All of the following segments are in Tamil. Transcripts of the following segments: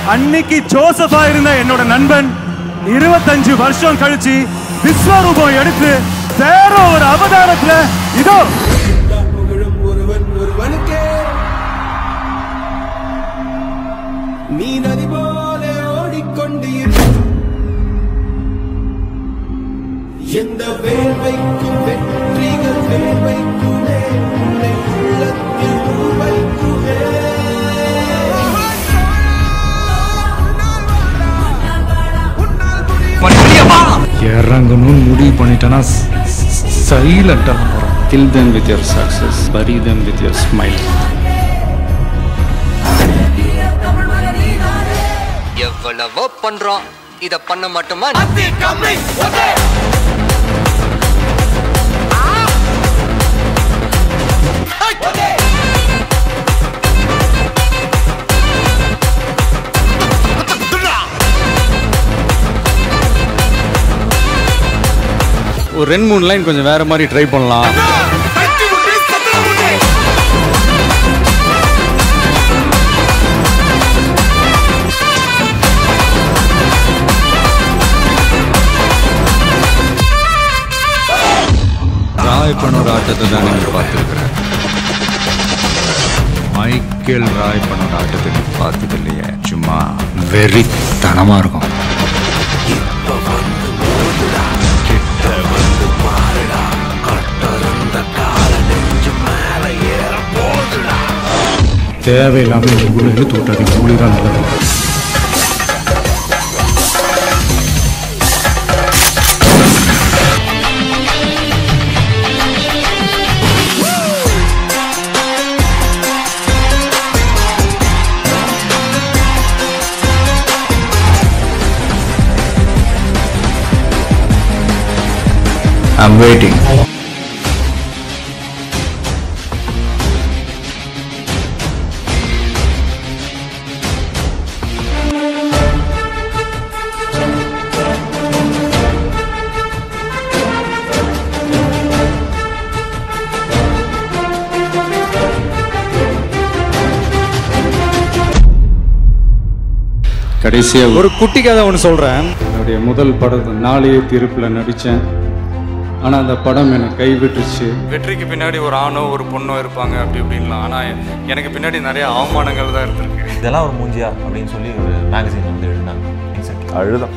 அன்னைக்கு ஜோசஃபா இருந்த என்னோட நண்பன் 25 வருஷம் கழிச்சு விஸ்வரூபம் எடுத்து வேற ஒரு அவதாரத்துல இதோ நீ நதி போல ஓடிக்கொண்டு எந்த வேள்வைக்கும் வெற்றிகள் வேள்வைக்குமே உன்னை உள்ளத்தில் உருவைக்குமே இறங்கணும்னு முடிவு பண்ணிட்டேன்னா சைலண்டா kill them with your success, bury them with your smile. எவ்வளவோ பண்றோம், இத பண்ண மாட்டோமா? ஒரு 2-3 லைன் கொஞ்சம் வேற மாதிரி ட்ரை பண்ணலாம். ராய் பண்ணோட ஆட்டத்தை தான் நீங்க பார்த்துருக்கிறேன். மைக்கேல் ராய் பண்ணோட ஆட்டத்தை நீ பார்த்தது இல்லையே. சும்மா வெறித்தனமா இருக்கும். தேவையில்லாம உங்களை இழுத்து விட்டாரு. உங்களுதான் நல்லது. I'm waiting. கடைசியாக ஒரு குட்டி கதை ஒன்று சொல்கிறேன். என்னுடைய முதல் படத்தை நாளைய தீர்ப்பில் நடித்தேன். ஆனால் அந்த படம் எனக்கு கைவிட்டுருச்சு. வெற்றிக்கு பின்னாடி ஒரு ஆணோ ஒரு பொண்ணோ இருப்பாங்க அப்படி இப்படின்லாம். ஆனால் எனக்கு பின்னாடி நிறைய அவமானங்கள் தான் இருந்திருக்கு. இதெல்லாம் ஒரு மூஞ்சியா அப்படின்னு சொல்லி ஒரு மேகசின் வந்து எழுதினாங்க. அழுதான்,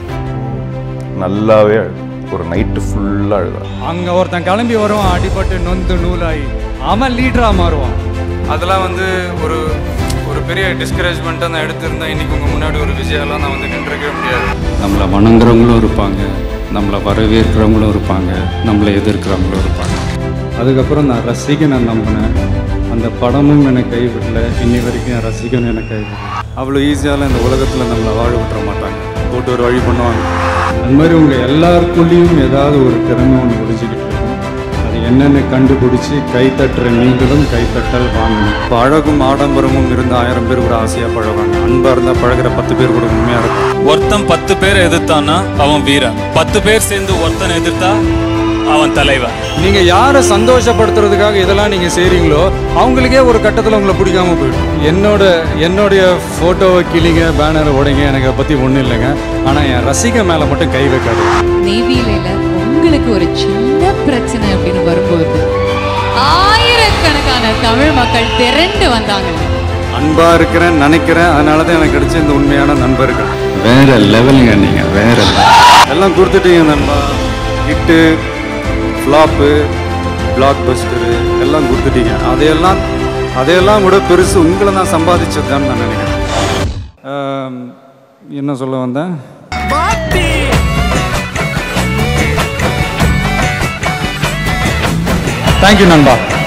நல்லாவே அழுது. ஒரு நைட்டு ஃபுல்லாக அழுதான். அங்கே ஒருத்தன் கிளம்பி வருவான், அடிபட்டு நொந்து நூலாகி அவன் லீடராக மாறுவான். அதெல்லாம் வந்து ஒரு ஒரு பெரிய டிஸ்கரேஜ்மெண்ட்டாக நான் எடுத்திருந்தேன். இன்றைக்கி உங்கள் முன்னாடி ஒரு விஜயெல்லாம் நான் வந்து நின்றுக்கவே முடியாது. நம்மளை வணங்குறவங்களும் இருப்பாங்க, நம்மளை வரவேற்கிறவங்களும் இருப்பாங்க, நம்மளை எதிர்க்கிறவங்களும் இருப்பாங்க. அதுக்கப்புறம் நான் ரசிகனை நம்பினேன். அந்த படமும் எனக்கு கைவிடல. இன்னி வரைக்கும் என் ரசிகன் எனக்கு கைவிடல. அவ்வளோ ஈஸியால் இந்த உலகத்தில் நம்மளை வாழ விட்டுற மாட்டாங்க. போட்டு ஒரு வழி பண்ணுவாங்க. அது மாதிரி உங்கள் எல்லாருக்குள்ளேயும் ஏதாவது ஒரு திறமை ஒன்று ஒழிச்சிக்கிட்டு இருக்கும். அது என்னென்னு கண்டுபிடிச்சி கைத்தட்டுற நீங்களும் கைத்தட்டல் வாங்கணும். பழகும் ஆடம்பரமும் இருந்து 1000 பேர் கூட ஆசையாக பழகுவாங்க. அன்பாக இருந்தால் பழகிற 10 பேர் கூட உண்மையாக இருக்கும். ஒருத்தன் 10 பேரை எதிர்த்தான்னா அவன் வீரன். 10 பேர் சேர்ந்து ஒருத்தனை எதிர்த்தா அவன் தலைவன். நீங்கள் யாரை சந்தோஷப்படுத்துறதுக்காக இதெல்லாம் நீங்கள் செய்கிறீங்களோ அவங்களுக்கே ஒரு கட்டத்தில் உங்களை பிடிக்காம போயிடும். என்னுடைய ஃபோட்டோவை கிளிங்க, பேனரை உடைங்க, எனக்கு அதை பற்றி ஒன்றும் இல்லைங்க. ஆனால் என் ரசிகை மேலே மட்டும் கை வைக்காது. நெய்வேலியில் உங்களுக்கு ஒரு சின்ன பிரச்சனை அப்படின்னு வரும்போது ஆயிரக்கணக்கான தமிழ் மக்கள் திரண்டு வந்தாங்க. அன்பாக இருக்கிறேன் நினைக்கிறேன். அதனால தான் எனக்கு கிடைச்ச இந்த உண்மையான நண்பர்கள். வேற லெவலுங்க. நீங்கள் வேற எல்லாம் கொடுத்துட்டீங்க நண்பா. ஹிட்டு, ஃப்ளாப்பு, பிளாக் பஸ்டரு எல்லாம் கொடுத்துட்டீங்க. அதையெல்லாம் விட பெருசு உங்களை நான் சம்பாதிச்சதுதான் நான் நினைக்கிறேன். என்ன சொல்ல வந்தேன்? தேங்க்யூ நண்பா.